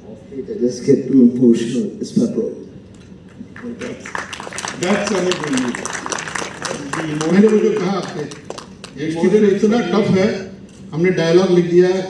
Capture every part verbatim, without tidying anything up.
I just get too emotional. It's Pepper. That's something new. मैंने वो जो कहा आपसे, ये स्टूडियो इतना टफ है, हमने डायलॉग लिख दिया है,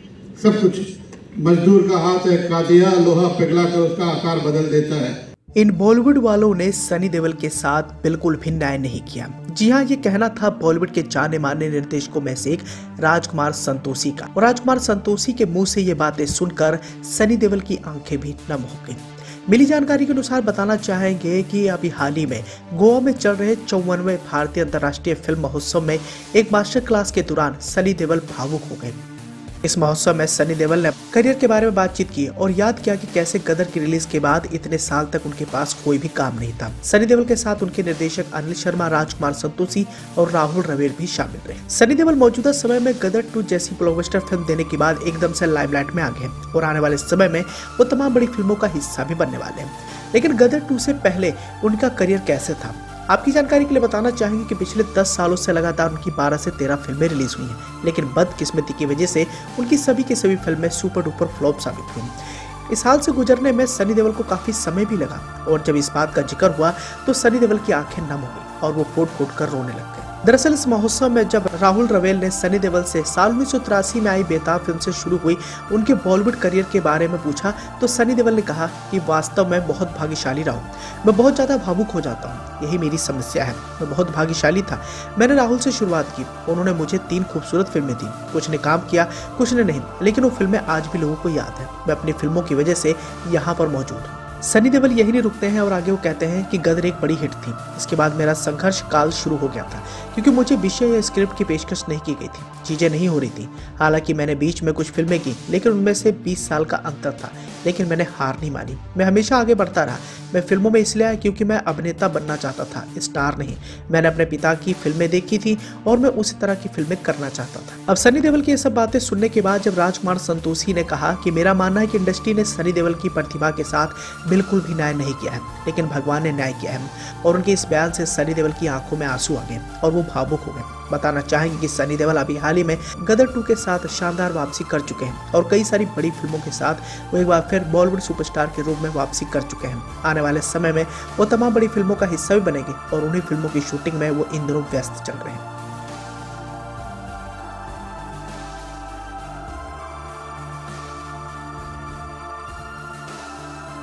सब कुछ मजदूर का हाथ है का दिया, लोहा पिघला कर उसका आकार बदल देता है। इन बॉलीवुड वालों ने सनी देओल के साथ बिल्कुल भी न्याय नहीं किया। जी हाँ, ये कहना था बॉलीवुड के जाने माने निर्देशकों में से एक राजकुमार संतोषी का, और राजकुमार संतोषी के मुंह से ये बातें सुनकर सनी देओल की आंखें भी नम हो गई। मिली जानकारी के अनुसार बताना चाहेंगे कि अभी हाल ही में गोवा में चल रहे चौवनवें भारतीय अंतर्राष्ट्रीय फिल्म महोत्सव में एक मास्टर क्लास के दौरान सनी देओल भावुक हो गए। इस महोत्सव में सनी देओल ने करियर के बारे में बातचीत की और याद किया कि कैसे गदर की रिलीज के बाद इतने साल तक उनके पास कोई भी काम नहीं था। सनी देओल के साथ उनके निर्देशक अनिल शर्मा, राजकुमार संतोषी और राहुल रवेल भी शामिल रहे। सनी देओल मौजूदा समय में गदर टू जैसी ब्लॉकबस्टर फिल्म देने के बाद एकदम से लाइमलाइट में आ गए और आने वाले समय में वो तमाम बड़ी फिल्मों का हिस्सा भी बनने वाले हैं। लेकिन गदर टू से पहले उनका करियर कैसे था, आपकी जानकारी के लिए बताना चाहेंगे कि पिछले दस सालों से लगातार उनकी बारह से तेरह फिल्में रिलीज हुई हैं, लेकिन बदकिस्मती की वजह से उनकी सभी की सभी फिल्में सुपर डुपर फ्लॉप साबित हुई। इस हाल से गुजरने में सनी देओल को काफी समय भी लगा और जब इस बात का जिक्र हुआ तो सनी देओल की आंखें नम हो गई और वो फूट फूट कर रोने लग गए। दरअसल इस महोत्सव में जब राहुल रवेल ने सनी देओल से साल उन्नीस सौ तिरासी में आई बेताब फिल्म से शुरू हुई उनके बॉलीवुड करियर के बारे में पूछा तो सनी देओल ने कहा कि वास्तव में बहुत भाग्यशाली रहा हूँ, मैं बहुत ज्यादा भावुक हो जाता हूँ, यही मेरी समस्या है। मैं बहुत भाग्यशाली था, मैंने राहुल से शुरुआत की, उन्होंने मुझे तीन खूबसूरत फिल्में दी, कुछ ने काम किया कुछ ने नहीं, लेकिन वो फिल्में आज भी लोगों को याद है। मैं अपनी फिल्मों की वजह से यहाँ पर मौजूद हूँ। सनी देओल यही नहीं रुकते हैं और आगे वो कहते हैं कि गदर एक बड़ी हिट थी। इसके बाद मेरा संघर्ष काल शुरू हो गया था क्योंकि मुझे विषय या स्क्रिप्ट की पेशकश नहीं की गई थी, चीजें नहीं हो रही थी। हालांकि मैंने बीच में कुछ फिल्में की लेकिन उनमें से बीस साल का अंतर था, लेकिन मैंने हार नहीं मानी, मैं हमेशा आगे बढ़ता रहा। मैं फिल्मों में इसलिए आया क्योंकि मैं अभिनेता बनना चाहता था, स्टार नहीं। मैंने अपने पिता की फिल्में देखी थी और मैं उसी तरह की फिल्में करना चाहता था। अब सनी देओल की ये सब बातें सुनने के बाद जब राजकुमार संतोषी ने कहा कि मेरा मानना है कि इंडस्ट्री ने सनी देओल की प्रतिभा के साथ बिल्कुल भी न्याय नहीं किया है, लेकिन भगवान ने न्याय किया है, और उनके इस बयान से सनी देओल की आंखों में आंसू आ गए और वो भावुक हो गए। बताना चाहेंगे कि सनी देओल अभी हाल ही में गदर टू के साथ शानदार वापसी कर चुके हैं और कई सारी बड़ी फिल्मों के साथ वो एक बार फिर बॉलीवुड सुपरस्टार के रूप में वापसी कर चुके हैं। आने वाले समय में वो तमाम बड़ी फिल्मों का हिस्सा भी बनेंगे और उन्हीं फिल्मों की शूटिंग में वो इन दिनों व्यस्त चल रहे हैं।